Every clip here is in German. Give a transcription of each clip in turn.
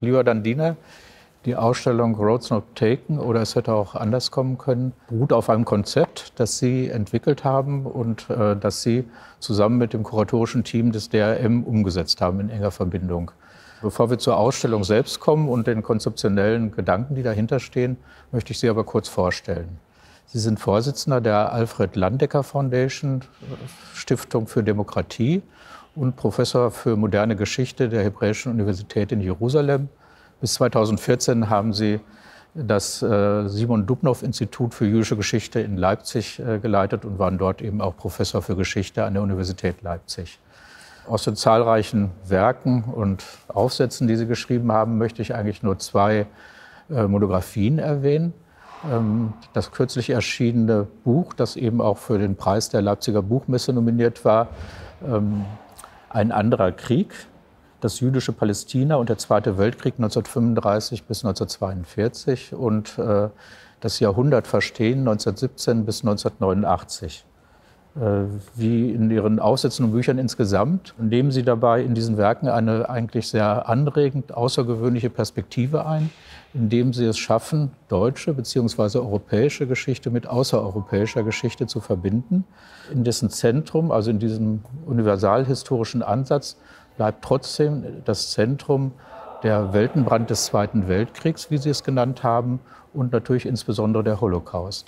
Lieber Dandiner, die Ausstellung Roads Not Taken oder es hätte auch anders kommen können, beruht auf einem Konzept, das Sie entwickelt haben und das Sie zusammen mit dem kuratorischen Team des DRM umgesetzt haben in enger Verbindung. Bevor wir zur Ausstellung selbst kommen und den konzeptionellen Gedanken, die dahinter stehen, möchte ich Sie aber kurz vorstellen. Sie sind Vorsitzender der Alfred Landecker Foundation, Stiftung für Demokratie und Professor für moderne Geschichte der Hebräischen Universität in Jerusalem. Bis 2014 haben Sie das Simon Dubnow-Institut für jüdische Geschichte in Leipzig geleitet und waren dort eben auch Professor für Geschichte an der Universität Leipzig. Aus den zahlreichen Werken und Aufsätzen, die Sie geschrieben haben, möchte ich eigentlich nur zwei Monographien erwähnen. Das kürzlich erschienene Buch, das eben auch für den Preis der Leipziger Buchmesse nominiert war, Ein anderer Krieg, das jüdische Palästina und der Zweite Weltkrieg 1935 bis 1942 und das Jahrhundert verstehen 1917 bis 1989. Wie in Ihren Aufsätzen und Büchern insgesamt, nehmen Sie dabei in diesen Werken eine eigentlich sehr anregend außergewöhnliche Perspektive ein, indem Sie es schaffen, deutsche bzw. europäische Geschichte mit außereuropäischer Geschichte zu verbinden. In dessen Zentrum, also in diesem universalhistorischen Ansatz, bleibt trotzdem das Zentrum der Weltenbrand des Zweiten Weltkriegs, wie Sie es genannt haben, und natürlich insbesondere der Holocaust.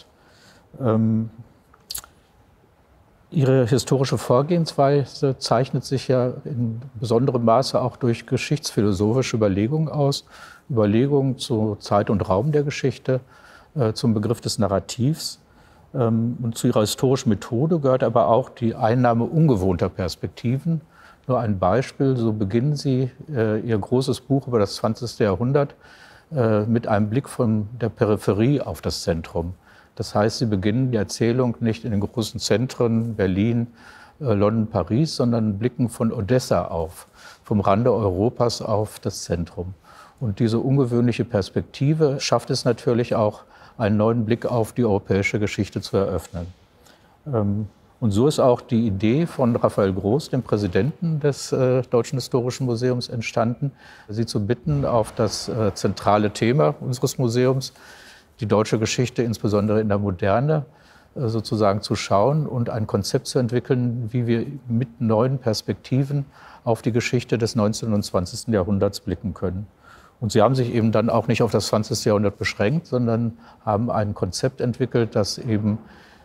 Ihre historische Vorgehensweise zeichnet sich ja in besonderem Maße auch durch geschichtsphilosophische Überlegungen aus. Überlegungen zu Zeit und Raum der Geschichte, zum Begriff des Narrativs. Und zu Ihrer historischen Methode gehört aber auch die Einnahme ungewohnter Perspektiven. Nur ein Beispiel, so beginnen Sie Ihr großes Buch über das 20. Jahrhundert mit einem Blick von der Peripherie auf das Zentrum. Das heißt, Sie beginnen die Erzählung nicht in den großen Zentren Berlin, London, Paris, sondern blicken von Odessa auf, vom Rande Europas auf das Zentrum. Und diese ungewöhnliche Perspektive schafft es natürlich auch, einen neuen Blick auf die europäische Geschichte zu eröffnen. Und so ist auch die Idee von Raphael Groß, dem Präsidenten des Deutschen Historischen Museums, entstanden, Sie zu bitten, auf das zentrale Thema unseres Museums, die deutsche Geschichte, insbesondere in der Moderne, sozusagen zu schauen und ein Konzept zu entwickeln, wie wir mit neuen Perspektiven auf die Geschichte des 19. und 20. Jahrhunderts blicken können. Und Sie haben sich eben dann auch nicht auf das 20. Jahrhundert beschränkt, sondern haben ein Konzept entwickelt, das eben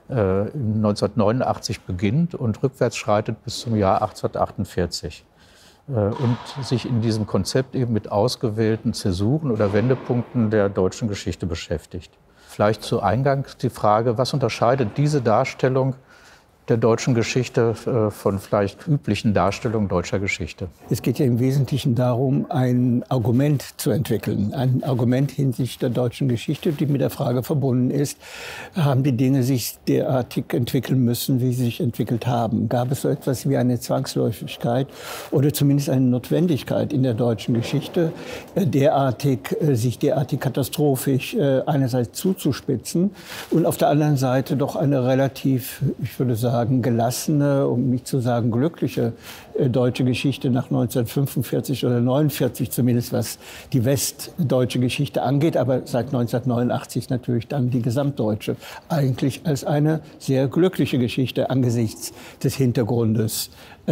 1989 beginnt und rückwärts schreitet bis zum Jahr 1848. Und sich in diesem Konzept eben mit ausgewählten Zäsuren oder Wendepunkten der deutschen Geschichte beschäftigt. Vielleicht zu Eingang die Frage, was unterscheidet diese Darstellung der deutschen Geschichte von vielleicht üblichen Darstellungen deutscher Geschichte? Es geht ja im Wesentlichen darum, ein Argument zu entwickeln. Ein Argument hinsichtlich der deutschen Geschichte, die mit der Frage verbunden ist, haben die Dinge sich derartig entwickeln müssen, wie sie sich entwickelt haben? Gab es so etwas wie eine Zwangsläufigkeit oder zumindest eine Notwendigkeit in der deutschen Geschichte, sich derartig katastrophisch einerseits zuzuspitzen und auf der anderen Seite doch eine relativ, ich würde sagen, gelassene, um nicht zu sagen glückliche deutsche Geschichte nach 1945 oder 1949, zumindest was die westdeutsche Geschichte angeht, aber seit 1989 natürlich dann die gesamtdeutsche, eigentlich als eine sehr glückliche Geschichte angesichts des Hintergrundes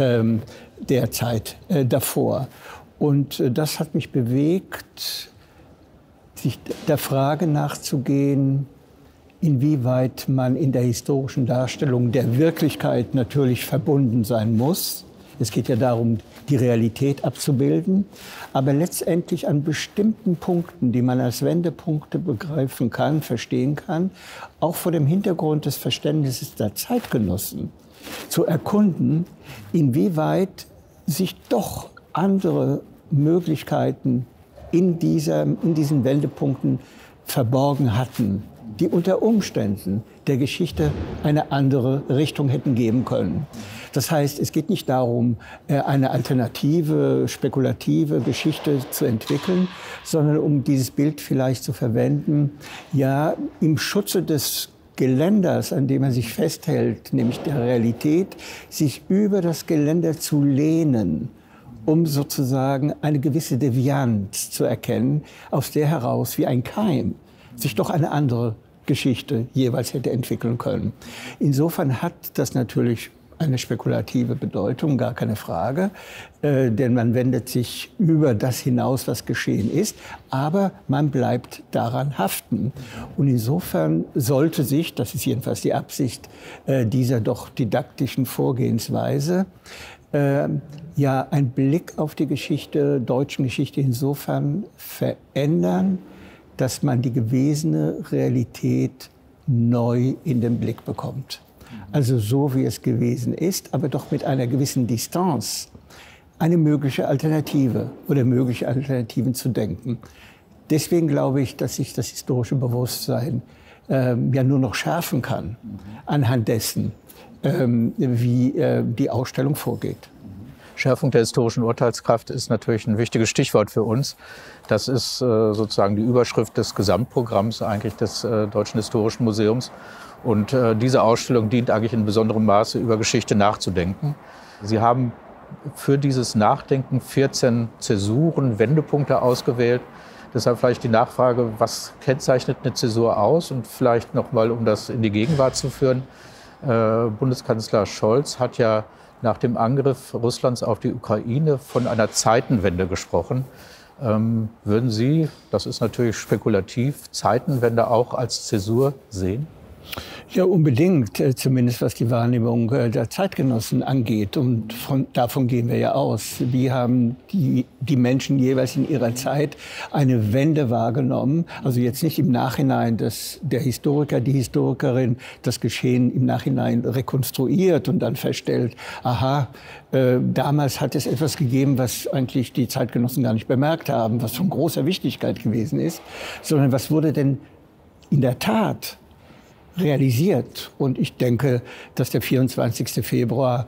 der Zeit davor. Und das hat mich bewegt, sich der Frage nachzugehen, inwieweit man in der historischen Darstellung der Wirklichkeit natürlich verbunden sein muss. Es geht ja darum, die Realität abzubilden, aber letztendlich an bestimmten Punkten, die man als Wendepunkte begreifen kann, verstehen kann, auch vor dem Hintergrund des Verständnisses der Zeitgenossen zu erkunden, inwieweit sich doch andere Möglichkeiten in diesen Wendepunkten verborgen hatten, die unter Umständen der Geschichte eine andere Richtung hätten geben können. Das heißt, es geht nicht darum, eine alternative, spekulative Geschichte zu entwickeln, sondern um dieses Bild vielleicht zu verwenden, ja, im Schutze des Geländers, an dem er sich festhält, nämlich der Realität, sich über das Geländer zu lehnen um sozusagen eine gewisse Devianz zu erkennen, aus der heraus wie ein Keim sich doch eine andere Geschichte jeweils hätte entwickeln können. Insofern hat das natürlich eine spekulative Bedeutung, gar keine Frage, denn man wendet sich über das hinaus, was geschehen ist, aber man bleibt daran haften. Und insofern sollte sich, das ist jedenfalls die Absicht dieser doch didaktischen Vorgehensweise, ja, ein Blick auf die Geschichte, deutschen Geschichte insofern verändern, dass man die gewesene Realität neu in den Blick bekommt. Also so, wie es gewesen ist, aber doch mit einer gewissen Distanz eine mögliche Alternative oder mögliche Alternativen zu denken. Deswegen glaube ich, dass sich das historische Bewusstsein ja nur noch schärfen kann anhand dessen, wie die Ausstellung vorgeht. Schärfung der historischen Urteilskraft ist natürlich ein wichtiges Stichwort für uns. Das ist sozusagen die Überschrift des Gesamtprogramms eigentlich des Deutschen Historischen Museums. Und diese Ausstellung dient eigentlich in besonderem Maße, über Geschichte nachzudenken. Sie haben für dieses Nachdenken 14 Zäsuren, Wendepunkte ausgewählt. Deshalb vielleicht die Nachfrage, was kennzeichnet eine Zäsur aus? Und vielleicht noch mal, um das in die Gegenwart zu führen. Bundeskanzler Scholz hat ja nach dem Angriff Russlands auf die Ukraine von einer Zeitenwende gesprochen. Würden Sie, das ist natürlich spekulativ, Zeitenwende auch als Zäsur sehen? Ja, unbedingt, zumindest was die Wahrnehmung der Zeitgenossen angeht. Und davon gehen wir ja aus. Wie haben die Menschen jeweils in ihrer Zeit eine Wende wahrgenommen? Also jetzt nicht im Nachhinein der Historiker, die Historikerin das Geschehen im Nachhinein rekonstruiert und dann feststellt, aha, damals hat es etwas gegeben, was eigentlich die Zeitgenossen gar nicht bemerkt haben, was von großer Wichtigkeit gewesen ist, sondern was wurde denn in der Tat realisiert. Und ich denke, dass der 24. Februar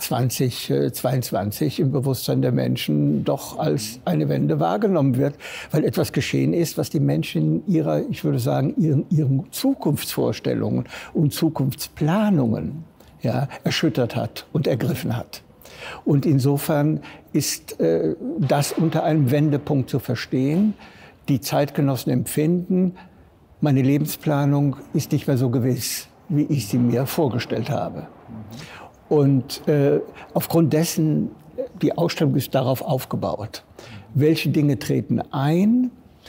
2022 im Bewusstsein der Menschen doch als eine Wende wahrgenommen wird, weil etwas geschehen ist, was die Menschen in ihrer, ich würde sagen, ihren Zukunftsvorstellungen und Zukunftsplanungen erschüttert hat und ergriffen hat. Und insofern ist das unter einem Wendepunkt zu verstehen. Die Zeitgenossen empfinden, meine Lebensplanung ist nicht mehr so gewiss, wie ich sie mir vorgestellt habe. Und aufgrund dessen, die Ausstellung ist darauf aufgebaut. Welche Dinge treten ein,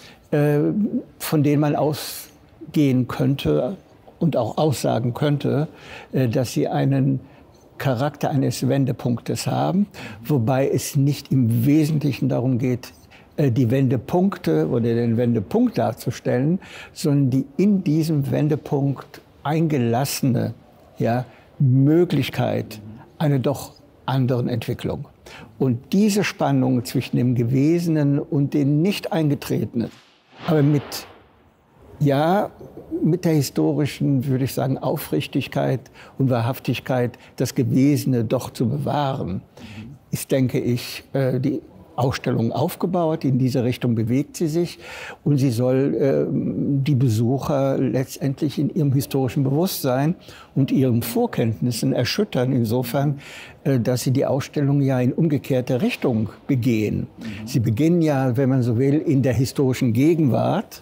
von denen man ausgehen könnte und auch aussagen könnte, dass sie einen Charakter eines Wendepunktes haben, wobei es nicht im Wesentlichen darum geht, die Wendepunkte oder den Wendepunkt darzustellen, sondern die in diesem Wendepunkt eingelassene Möglichkeit einer doch anderen Entwicklung. Und diese Spannung zwischen dem Gewesenen und dem nicht Eingetretenen, aber mit der historischen, würde ich sagen, Aufrichtigkeit und Wahrhaftigkeit, das Gewesene doch zu bewahren, ist, denke ich, die Ausstellung aufgebaut. In diese Richtung bewegt sie sich und sie soll die Besucher letztendlich in ihrem historischen Bewusstsein und ihren Vorkenntnissen erschüttern, insofern, dass sie die Ausstellung ja in umgekehrte Richtung begehen. Sie beginnen ja, wenn man so will, in der historischen Gegenwart,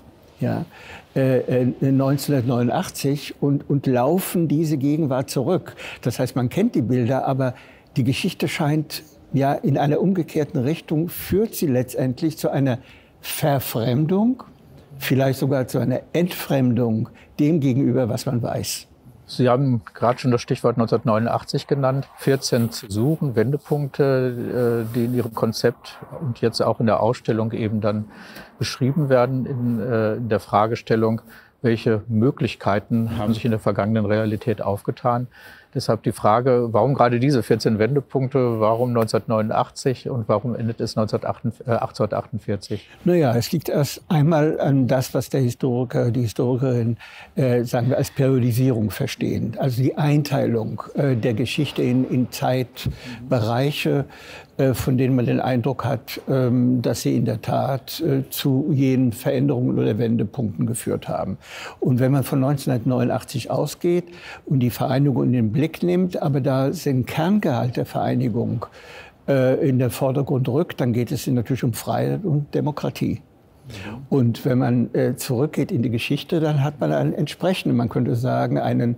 1989 und laufen diese Gegenwart zurück. Das heißt, man kennt die Bilder, aber die Geschichte scheint in einer umgekehrten Richtung, führt sie letztendlich zu einer Verfremdung, vielleicht sogar zu einer Entfremdung dem gegenüber, was man weiß. Sie haben gerade schon das Stichwort 1989 genannt. 14 Zäsuren, Wendepunkte, die in Ihrem Konzept und jetzt auch in der Ausstellung eben dann beschrieben werden in der Fragestellung, welche Möglichkeiten haben sich in der vergangenen Realität aufgetan. Deshalb die Frage, warum gerade diese 14 Wendepunkte, warum 1989 und warum endet es 1848? Naja, es liegt erst einmal an das, was der Historiker, die Historikerin, sagen wir, als Periodisierung verstehen. Also die Einteilung der Geschichte in Zeitbereiche, von denen man den Eindruck hat, dass sie in der Tat zu jenen Veränderungen oder Wendepunkten geführt haben. Und wenn man von 1989 ausgeht und die Vereinigung in den Blick nimmt, aber da den Kerngehalt der Vereinigung in den Vordergrund rückt, dann geht es natürlich um Freiheit und Demokratie. Und wenn man zurückgeht in die Geschichte, dann hat man einen entsprechenden, man könnte sagen,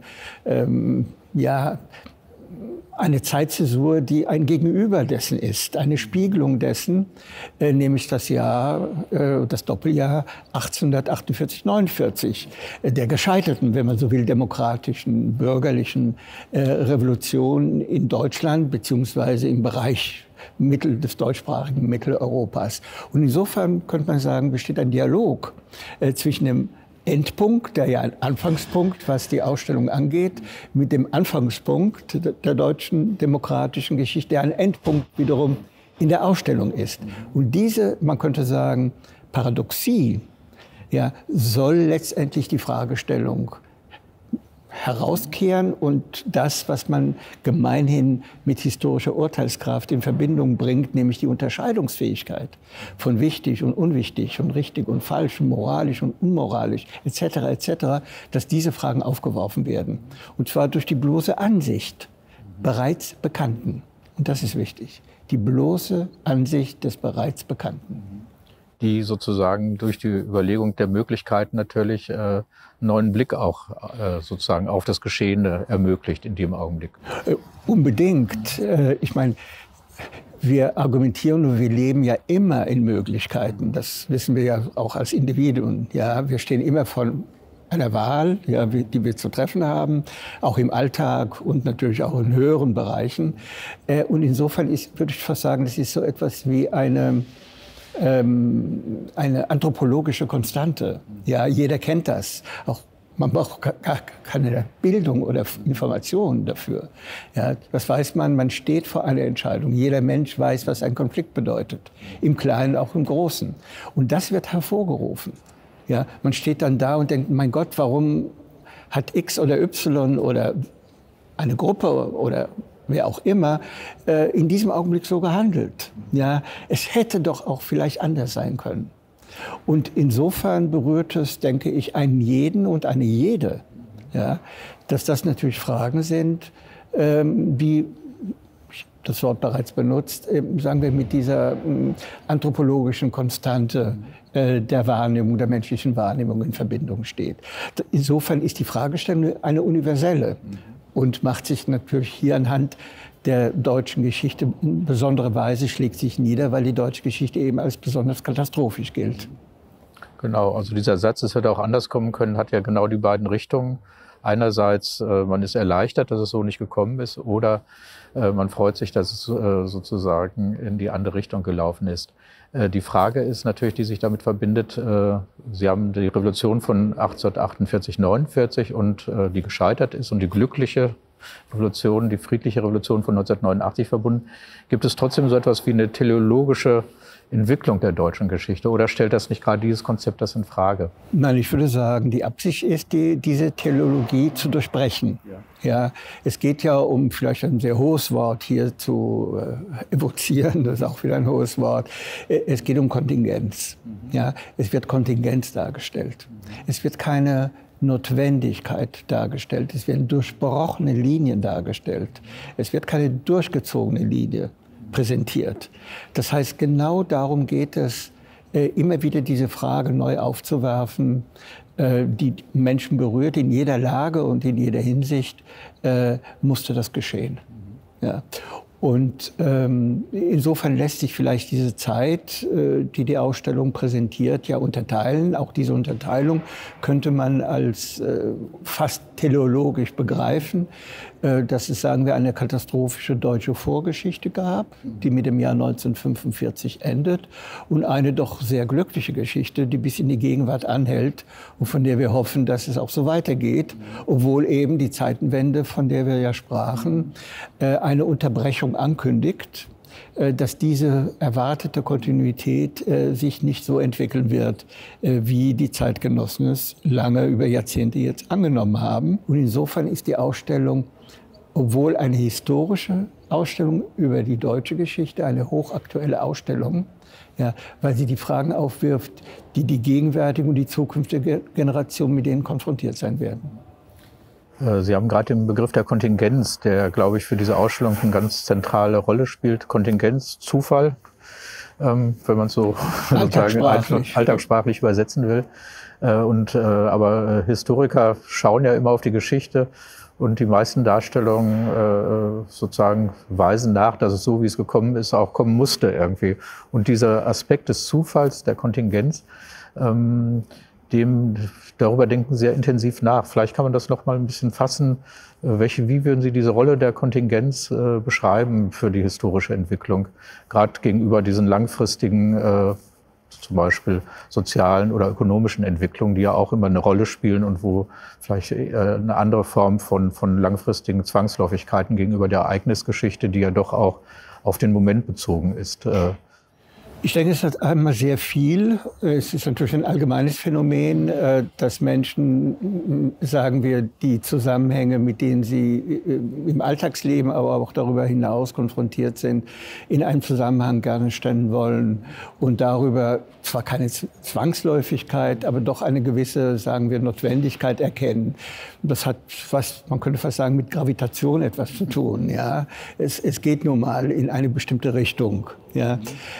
eine Zeitzäsur, die ein Gegenüber dessen ist, eine Spiegelung dessen, nämlich das Jahr, das Doppeljahr 1848/49, der gescheiterten, wenn man so will, demokratischen, bürgerlichen Revolution in Deutschland beziehungsweise im Bereich des deutschsprachigen Mitteleuropas. Und insofern könnte man sagen, besteht ein Dialog zwischen dem Endpunkt, der ja ein Anfangspunkt, was die Ausstellung angeht, mit dem Anfangspunkt der deutschen demokratischen Geschichte, der ein Endpunkt wiederum in der Ausstellung ist. Und diese, man könnte sagen, Paradoxie, ja, soll letztendlich die Fragestellung herauskehren und das, was man gemeinhin mit historischer Urteilskraft in Verbindung bringt, nämlich die Unterscheidungsfähigkeit von wichtig und unwichtig und richtig und falsch und moralisch und unmoralisch etc., dass diese Fragen aufgeworfen werden. Und zwar durch die bloße Ansicht bereits Bekannten. Und das ist wichtig. Die bloße Ansicht des bereits Bekannten. Die sozusagen durch die Überlegung der Möglichkeiten natürlich neuen Blick auch sozusagen auf das Geschehene ermöglicht in dem Augenblick. Unbedingt. Ich meine, wir argumentieren und wir leben ja immer in Möglichkeiten. Das wissen wir ja auch als Individuen. Ja, wir stehen immer vor einer Wahl, ja, die wir zu treffen haben, auch im Alltag und natürlich auch in höheren Bereichen. Und insofern würde ich fast sagen, das ist so etwas wie eine anthropologische Konstante. Ja, jeder kennt das. Auch man braucht gar keine Bildung oder Informationen dafür. Ja, was weiß man? Man steht vor einer Entscheidung. Jeder Mensch weiß, was ein Konflikt bedeutet. Im Kleinen, auch im Großen. Und das wird hervorgerufen. Ja, man steht dann da und denkt, mein Gott, warum hat X oder Y oder eine Gruppe oder wer auch immer, in diesem Augenblick so gehandelt. Ja, es hätte doch auch vielleicht anders sein können. Und insofern berührt es, denke ich, einen jeden und eine jede, ja, dass das natürlich Fragen sind, die, das Wort bereits benutzt, sagen wir mit dieser anthropologischen Konstante der Wahrnehmung, der menschlichen Wahrnehmung in Verbindung steht. Insofern ist die Fragestellung eine universelle. Und macht sich natürlich hier anhand der deutschen Geschichte in besonderer Weise, schlägt sich nieder, weil die deutsche Geschichte eben als besonders katastrophisch gilt. Genau, also dieser Satz, es hätte auch anders kommen können, hat ja genau die beiden Richtungen. Einerseits, man ist erleichtert, dass es so nicht gekommen ist, oder man freut sich, dass es sozusagen in die andere Richtung gelaufen ist. Die Frage ist natürlich, die sich damit verbindet, Sie haben die Revolution von 1848/49 und die gescheitert ist und die glückliche Revolution, die friedliche Revolution von 1989 verbunden. Gibt es trotzdem so etwas wie eine teleologische Entwicklung der deutschen Geschichte, oder stellt das nicht gerade dieses Konzept das in Frage? Nein, ich würde sagen, die Absicht ist, diese Teleologie zu durchbrechen. Ja, es geht ja um vielleicht ein sehr hohes Wort hier zu evozieren, das ist auch wieder ein hohes Wort. Es geht um Kontingenz. Ja, es wird Kontingenz dargestellt. Es wird keine Notwendigkeit dargestellt. Es werden durchbrochene Linien dargestellt. Es wird keine durchgezogene Linie präsentiert. Das heißt, genau darum geht es, immer wieder diese Frage neu aufzuwerfen, die Menschen berührt. In jeder Lage und in jeder Hinsicht musste das geschehen. Ja. Und insofern lässt sich vielleicht diese Zeit, die die Ausstellung präsentiert, ja unterteilen. Auch diese Unterteilung könnte man als fast teleologisch begreifen, dass es, sagen wir, eine katastrophische deutsche Vorgeschichte gab, die mit dem Jahr 1945 endet, und eine doch sehr glückliche Geschichte, die bis in die Gegenwart anhält und von der wir hoffen, dass es auch so weitergeht, obwohl eben die Zeitenwende, von der wir ja sprachen, eine Unterbrechung ankündigt, dass diese erwartete Kontinuität sich nicht so entwickeln wird, wie die Zeitgenossen es lange über Jahrzehnte jetzt angenommen haben. Und insofern ist die Ausstellung, obwohl eine historische Ausstellung über die deutsche Geschichte, eine hochaktuelle Ausstellung, ja, weil sie die Fragen aufwirft, die die gegenwärtige und die zukünftige Generation mit denen konfrontiert sein werden. Sie haben gerade den Begriff der Kontingenz, der, glaube ich, für diese Ausstellung eine ganz zentrale Rolle spielt. Kontingenz, Zufall, wenn man es so sozusagen alltagssprachlich übersetzen will. Aber Historiker schauen ja immer auf die Geschichte und die meisten Darstellungen sozusagen weisen nach, dass es so, wie es gekommen ist, auch kommen musste irgendwie. Und dieser Aspekt des Zufalls, der Kontingenz, darüber denken Sie sehr intensiv nach. Vielleicht kann man das noch mal ein bisschen fassen. Wie würden Sie diese Rolle der Kontingenz beschreiben für die historische Entwicklung, gerade gegenüber diesen langfristigen, zum Beispiel sozialen oder ökonomischen Entwicklungen, die ja auch immer eine Rolle spielen und wo vielleicht eine andere Form von langfristigen Zwangsläufigkeiten gegenüber der Ereignisgeschichte, die ja doch auch auf den Moment bezogen ist. Ich denke, es hat einmal sehr viel. Es ist natürlich ein allgemeines Phänomen, dass Menschen, sagen wir, die Zusammenhänge, mit denen sie im Alltagsleben, aber auch darüber hinaus konfrontiert sind, in einem Zusammenhang gerne stellen wollen und darüber zwar keine Zwangsläufigkeit, aber doch eine gewisse, sagen wir, Notwendigkeit erkennen. Das hat man könnte fast sagen, mit Gravitation etwas zu tun. Ja? Es geht nun mal in eine bestimmte Richtung. Ja?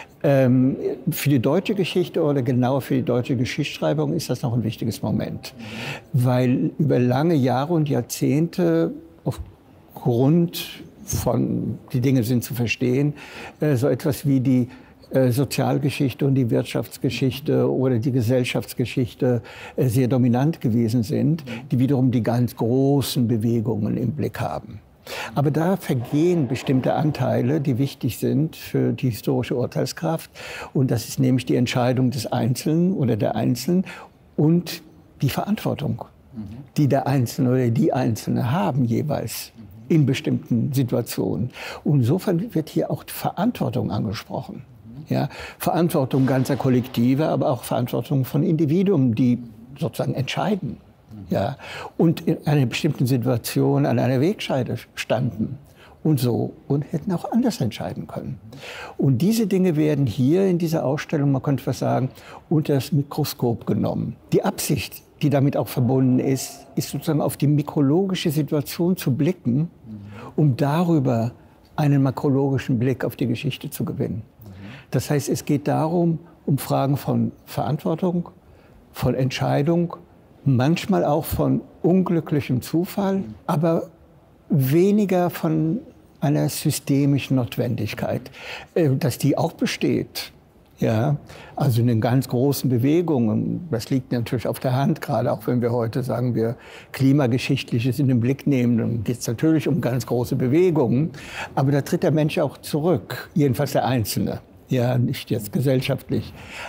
Für die deutsche Geschichte oder genauer für die deutsche Geschichtsschreibung ist das noch ein wichtiges Moment. Weil über lange Jahre und Jahrzehnte aufgrund von, die Dinge sind zu verstehen, so etwas wie die Sozialgeschichte und die Wirtschaftsgeschichte oder die Gesellschaftsgeschichte sehr dominant gewesen sind, die wiederum die ganz großen Bewegungen im Blick haben. Aber da vergehen bestimmte Anteile, die wichtig sind für die historische Urteilskraft. Und das ist nämlich die Entscheidung des Einzelnen oder der Einzelnen und die Verantwortung, die der Einzelne oder die Einzelne haben jeweils in bestimmten Situationen. Und insofern wird hier auch Verantwortung angesprochen. Ja, Verantwortung ganzer Kollektive, aber auch Verantwortung von Individuen, die sozusagen entscheiden. Ja, und in einer bestimmten Situation an einer Wegscheide standen und hätten auch anders entscheiden können. Und diese Dinge werden hier in dieser Ausstellung, man könnte fast sagen, unter das Mikroskop genommen. Die Absicht, die damit auch verbunden ist sozusagen auf die mikrologische Situation zu blicken, um darüber einen makrologischen Blick auf die Geschichte zu gewinnen. Das heißt, es geht darum, um Fragen von Verantwortung, von Entscheidung, manchmal auch von unglücklichem Zufall, aber weniger von einer systemischen Notwendigkeit, dass die auch besteht. Ja, also in den ganz großen Bewegungen, das liegt natürlich auf der Hand, gerade auch wenn wir heute, sagen wir, Klimageschichtliches in den Blick nehmen, dann geht es natürlich um ganz große Bewegungen, aber da tritt der Mensch auch zurück, jedenfalls der Einzelne, ja, nicht jetzt gesellschaftlich.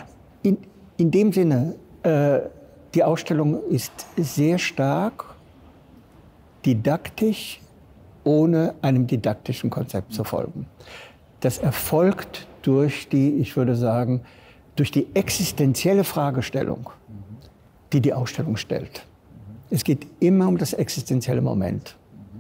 In dem Sinne, die Ausstellung ist sehr stark didaktisch, ohne einem didaktischen Konzept zu folgen. Das erfolgt durch die, ich würde sagen, durch die existenzielle Fragestellung, die die Ausstellung stellt. Es geht immer um das existenzielle Moment.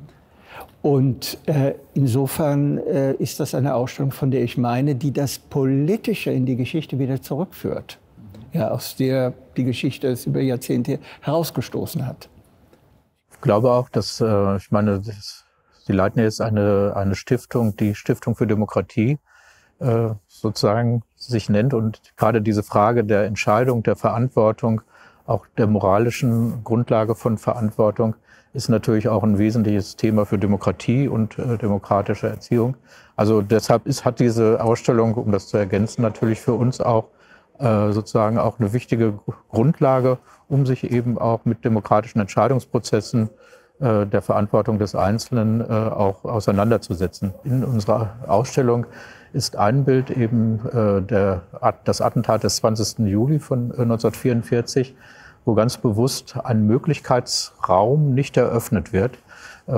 Und insofern ist das eine Ausstellung, von der ich meine, die das Politische in die Geschichte wieder zurückführt. Ja, aus der die Geschichte es über Jahrzehnte herausgestoßen hat. Ich glaube auch, dass, ich meine, Sie leiten jetzt eine Stiftung, die Stiftung für Demokratie sozusagen sich nennt. Und gerade diese Frage der Entscheidung, der Verantwortung, auch der moralischen Grundlage von Verantwortung ist natürlich auch ein wesentliches Thema für Demokratie und demokratische Erziehung. Also deshalb hat diese Ausstellung, um das zu ergänzen, natürlich für uns auch sozusagen auch eine wichtige Grundlage, um sich eben auch mit demokratischen Entscheidungsprozessen der Verantwortung des Einzelnen auch auseinanderzusetzen. In unserer Ausstellung ist ein Bild eben das Attentat des 20. Juli von 1944, wo ganz bewusst ein Möglichkeitsraum nicht eröffnet wird.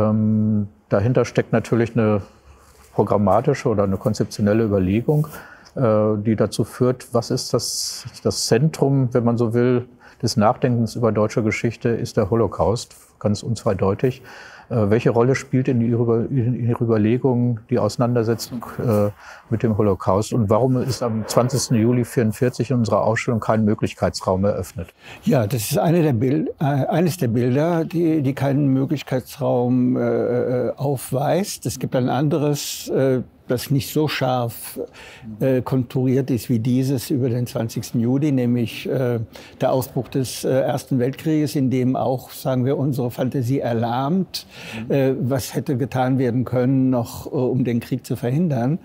Dahinter steckt natürlich eine programmatische oder eine konzeptionelle Überlegung, die dazu führt, was ist das Zentrum, wenn man so will, des Nachdenkens über deutsche Geschichte, ist der Holocaust, ganz unzweideutig. Welche Rolle spielt in Ihrer Überlegung die Auseinandersetzung mit dem Holocaust? Und warum ist am 20. Juli 1944 in unserer Ausstellung kein Möglichkeitsraum eröffnet? Ja, das ist eines der Bilder, die keinen Möglichkeitsraum aufweist. Es gibt ein anderes, das nicht so scharf konturiert ist wie dieses über den 20. Juli, nämlich der Ausbruch des Ersten Weltkrieges, in dem auch, sagen wir, unsere Fantasie erlahmt, was hätte getan werden können, noch um den Krieg zu verhindern.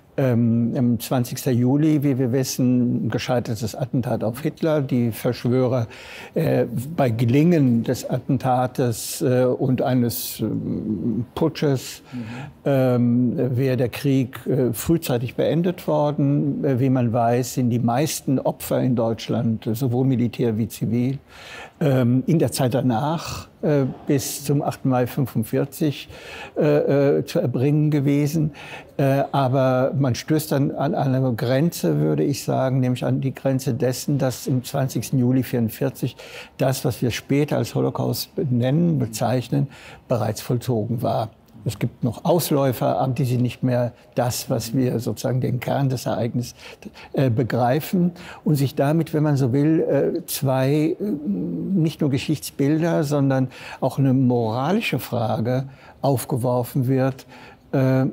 Am 20. Juli, wie wir wissen, gescheitertes Attentat auf Hitler. Die Verschwörer bei Gelingen des Attentates und eines Putsches wäre der Krieg frühzeitig beendet worden. Wie man weiß, sind die meisten Opfer in Deutschland, sowohl Militär wie zivil, in der Zeit danach bis zum 8. Mai 1945 zu erbringen gewesen. Aber man stößt dann an eine Grenze, würde ich sagen, nämlich an die Grenze dessen, dass im 20. Juli 1944 das, was wir später als Holocaust bezeichnen, bereits vollzogen war. Es gibt noch Ausläufer, aber die sind nicht mehr das, was wir sozusagen den Kern des Ereignisses begreifen und sich damit, wenn man so will, zwei nicht nur Geschichtsbilder, sondern auch eine moralische Frage aufgeworfen wird. Der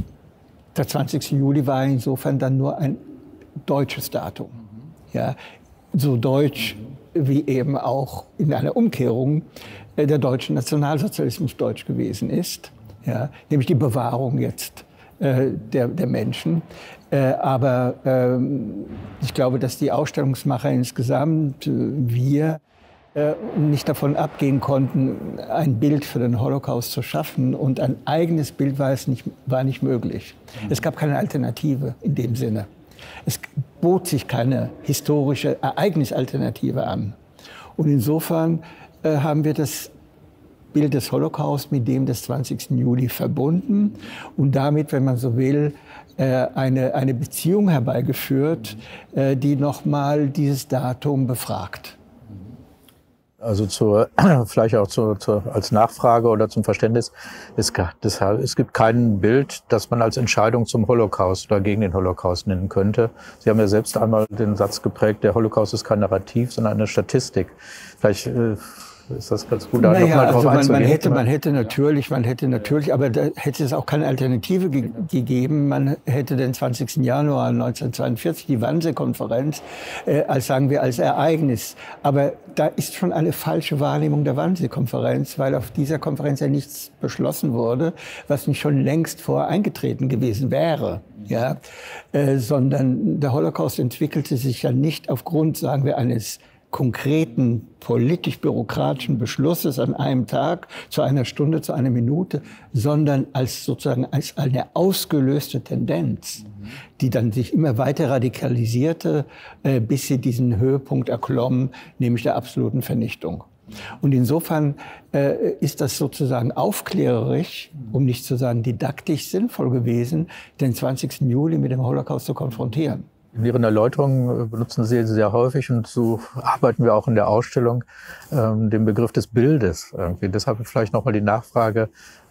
20. Juli war insofern dann nur ein deutsches Datum. Ja, so deutsch wie eben auch in einer Umkehrung der deutsche Nationalsozialismus deutsch gewesen ist. Ja, nämlich die Bewahrung jetzt der Menschen. Aber ich glaube, dass die Ausstellungsmacher insgesamt, wir, nicht davon abgehen konnten, ein Bild für den Holocaust zu schaffen. Und ein eigenes Bild war nicht möglich. Es gab keine Alternative in dem Sinne. Es bot sich keine historische Ereignisalternative an. Und insofern haben wir das Bild des Holocaust mit dem des 20. Juli verbunden und damit, wenn man so will, eine Beziehung herbeigeführt, die nochmal dieses Datum befragt. Also vielleicht auch als Nachfrage oder zum Verständnis, es gibt kein Bild, das man als Entscheidung zum Holocaust oder gegen den Holocaust nennen könnte. Sie haben ja selbst einmal den Satz geprägt, der Holocaust ist kein Narrativ, sondern eine Statistik. Vielleicht ist das ganz gut, da naja, nochmal drauf einzugehen. Man hätte natürlich, aber da hätte es auch keine Alternative gegeben. Man hätte den 20. Januar 1942, die Wannsee-Konferenz, als Ereignis. Aber da ist schon eine falsche Wahrnehmung der Wannsee-Konferenz, weil auf dieser Konferenz ja nichts beschlossen wurde, was nicht schon längst vorher eingetreten gewesen wäre. Ja? Sondern der Holocaust entwickelte sich ja nicht aufgrund, sagen wir, eines konkreten politisch-bürokratischen Beschlusses an einem Tag, zu einer Stunde, zu einer Minute, sondern als eine ausgelöste Tendenz, die dann sich immer weiter radikalisierte, bis sie diesen Höhepunkt erklomm, nämlich der absoluten Vernichtung. Und insofern ist das sozusagen aufklärerisch, um nicht zu sagen didaktisch sinnvoll gewesen, den 20. Juli mit dem Holocaust zu konfrontieren. In Ihren Erläuterungen benutzen Sie sehr häufig, und so arbeiten wir auch in der Ausstellung, den Begriff des Bildes. Irgendwie. Deshalb vielleicht nochmal die Nachfrage,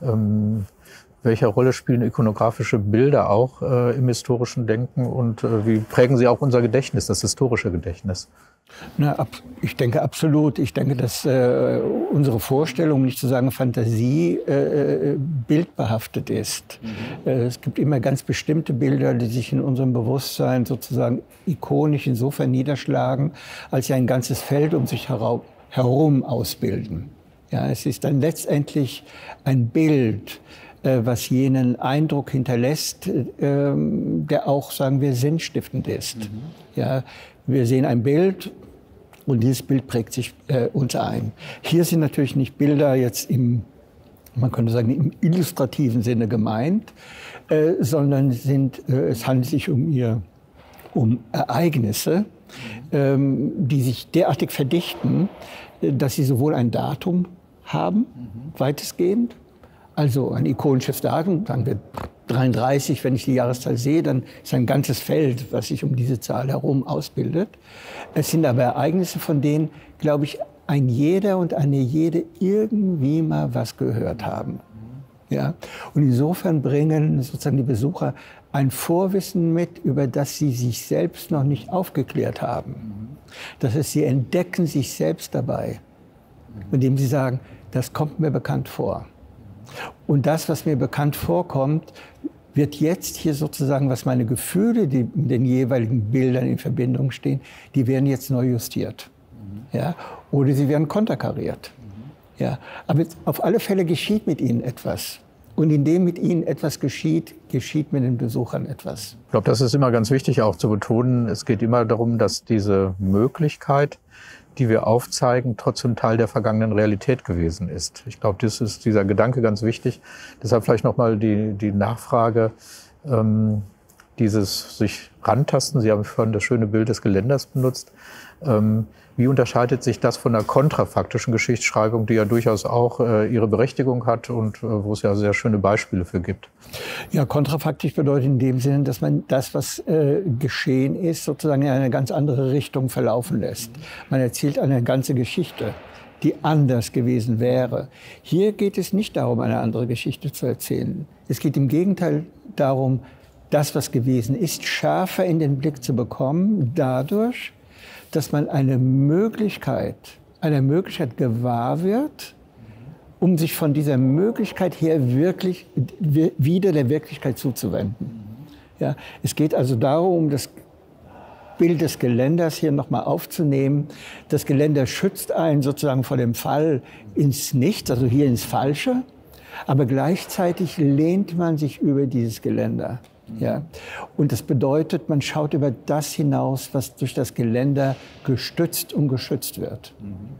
welche Rolle spielen ikonografische Bilder auch im historischen Denken und wie prägen sie auch unser Gedächtnis, das historische Gedächtnis? Na, ich denke absolut. Ich denke, dass unsere Vorstellung, nicht zu sagen Fantasie, bildbehaftet ist. Es gibt immer ganz bestimmte Bilder, die sich in unserem Bewusstsein sozusagen ikonisch insofern niederschlagen, als sie ein ganzes Feld um sich herum ausbilden. Ja, es ist dann letztendlich ein Bild, was jenen Eindruck hinterlässt, der auch, sagen wir, sinnstiftend ist. Ja, wir sehen ein Bild und dieses Bild prägt sich uns ein. Hier sind natürlich nicht Bilder jetzt man könnte sagen, im illustrativen Sinne gemeint, sondern es handelt sich um Ereignisse, die sich derartig verdichten, dass sie sowohl ein Datum haben, weitestgehend, also ein ikonisches Datum, sagen wir 33, wenn ich die Jahreszahl sehe, dann ist ein ganzes Feld, was sich um diese Zahl herum ausbildet. Es sind aber Ereignisse, von denen, glaube ich, ein jeder und eine jede irgendwie mal was gehört haben. Ja? Und insofern bringen sozusagen die Besucher ein Vorwissen mit, über das sie sich selbst noch nicht aufgeklärt haben. Das heißt, sie entdecken sich selbst dabei, indem sie sagen, das kommt mir bekannt vor. Und das, was mir bekannt vorkommt, wird jetzt hier sozusagen, was meine Gefühle, die mit den jeweiligen Bildern in Verbindung stehen, die werden jetzt neu justiert. Ja? Oder sie werden konterkariert. Ja? Aber auf alle Fälle geschieht mit ihnen etwas. Und indem mit ihnen etwas geschieht, geschieht mit den Besuchern etwas. Ich glaube, das ist immer ganz wichtig auch zu betonen. Es geht immer darum, dass diese Möglichkeit, die wir aufzeigen, trotzdem Teil der vergangenen Realität gewesen ist. Ich glaube, dieser Gedanke ganz wichtig. Deshalb vielleicht nochmal die Nachfrage, dieses sich rantasten. Sie haben vorhin das schöne Bild des Geländers benutzt. Wie unterscheidet sich das von der kontrafaktischen Geschichtsschreibung, die ja durchaus auch ihre Berechtigung hat und wo es ja sehr schöne Beispiele für gibt? Ja, kontrafaktisch bedeutet in dem Sinne, dass man das, was geschehen ist, sozusagen in eine ganz andere Richtung verlaufen lässt. Man erzählt eine ganze Geschichte, die anders gewesen wäre. Hier geht es nicht darum, eine andere Geschichte zu erzählen. Es geht im Gegenteil darum, das, was gewesen ist, schärfer in den Blick zu bekommen, dadurch, dass man eine Möglichkeit gewahr wird, um sich von dieser Möglichkeit her wirklich wieder der Wirklichkeit zuzuwenden. Ja, es geht also darum, das Bild des Geländers hier nochmal aufzunehmen. Das Geländer schützt einen sozusagen vor dem Fall ins Nichts, also hier ins Falsche, aber gleichzeitig lehnt man sich über dieses Geländer. Ja. Und das bedeutet, man schaut über das hinaus, was durch das Geländer gestützt und geschützt wird.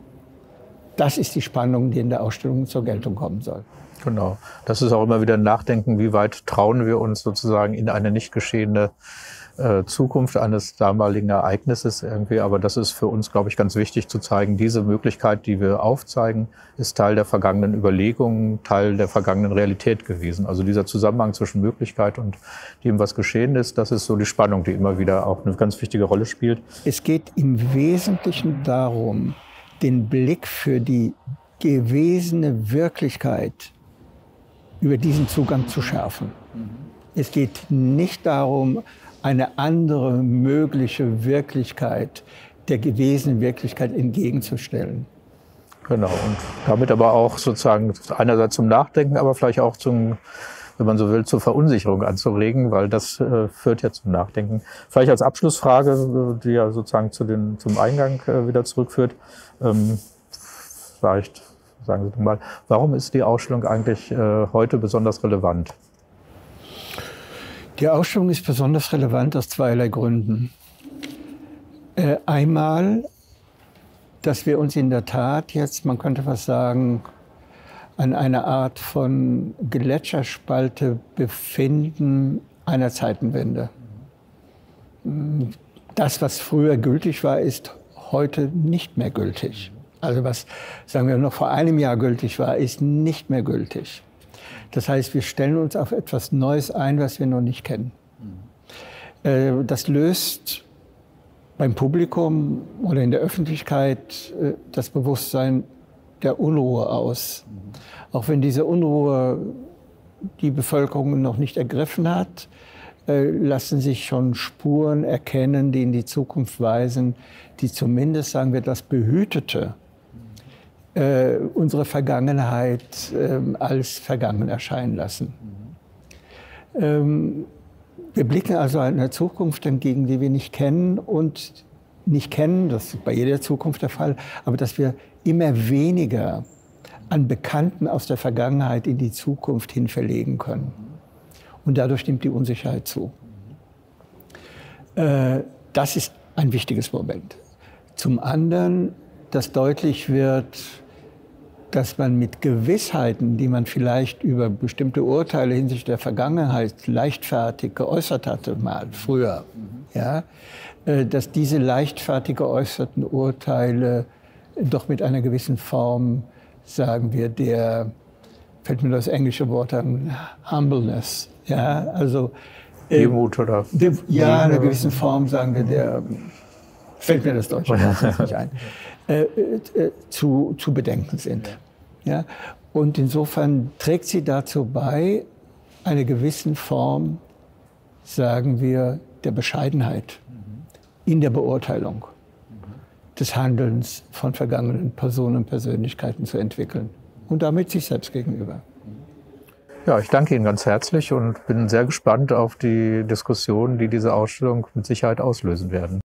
Das ist die Spannung, die in der Ausstellung zur Geltung kommen soll. Genau. Das ist auch immer wieder ein Nachdenken, wie weit trauen wir uns sozusagen in eine nicht geschehene Zukunft eines damaligen Ereignisses irgendwie. Aber das ist für uns, glaube ich, ganz wichtig zu zeigen. Diese Möglichkeit, die wir aufzeigen, ist Teil der vergangenen Überlegungen, Teil der vergangenen Realität gewesen. Also dieser Zusammenhang zwischen Möglichkeit und dem, was geschehen ist, das ist so die Spannung, die immer wieder auch eine ganz wichtige Rolle spielt. Es geht im Wesentlichen darum, den Blick für die gewesene Wirklichkeit über diesen Zugang zu schärfen. Es geht nicht darum, eine andere mögliche Wirklichkeit der gewesenen Wirklichkeit entgegenzustellen. Genau, und damit aber auch sozusagen einerseits zum Nachdenken, aber vielleicht auch zum, wenn man so will, zur Verunsicherung anzuregen, weil das führt ja zum Nachdenken. Vielleicht als Abschlussfrage, die ja sozusagen zum Eingang wieder zurückführt, vielleicht sagen Sie mal, warum ist die Ausstellung eigentlich heute besonders relevant? Die Ausstellung ist besonders relevant aus zweierlei Gründen. Einmal, dass wir uns in der Tat jetzt, man könnte fast sagen, an einer Art von Gletscherspalte befinden einer Zeitenwende. Das, was früher gültig war, ist heute nicht mehr gültig. Also was, sagen wir, noch vor einem Jahr gültig war, ist nicht mehr gültig. Das heißt, wir stellen uns auf etwas Neues ein, was wir noch nicht kennen. Das löst beim Publikum oder in der Öffentlichkeit das Bewusstsein der Unruhe aus. Auch wenn diese Unruhe die Bevölkerung noch nicht ergriffen hat, lassen sich schon Spuren erkennen, die in die Zukunft weisen, die zumindest, sagen wir, das Behütete, unsere Vergangenheit als vergangen erscheinen lassen. Wir blicken also einer Zukunft entgegen, die wir nicht kennen und nicht kennen, das ist bei jeder Zukunft der Fall, aber dass wir immer weniger an Bekannten aus der Vergangenheit in die Zukunft hin verlegen können. Und dadurch nimmt die Unsicherheit zu. Das ist ein wichtiges Moment. Zum anderen, dass deutlich wird, dass man mit Gewissheiten, die man vielleicht über bestimmte Urteile hinsichtlich der Vergangenheit leichtfertig geäußert hatte, mal früher, ja, dass diese leichtfertig geäußerten Urteile doch mit einer gewissen Form, sagen wir, der fällt mir das englische Wort an, Humbleness. Ja, also Demut oder? Ja, in einer gewissen Form, sagen wir, fällt mir das deutsche Wort nicht ein, zu bedenken sind. Ja? Und insofern trägt sie dazu bei, eine gewissen Form, sagen wir, der Bescheidenheit in der Beurteilung des Handelns von vergangenen Personen und Persönlichkeiten zu entwickeln und damit sich selbst gegenüber. Ja, ich danke Ihnen ganz herzlich und bin sehr gespannt auf die Diskussionen, die diese Ausstellung mit Sicherheit auslösen werden.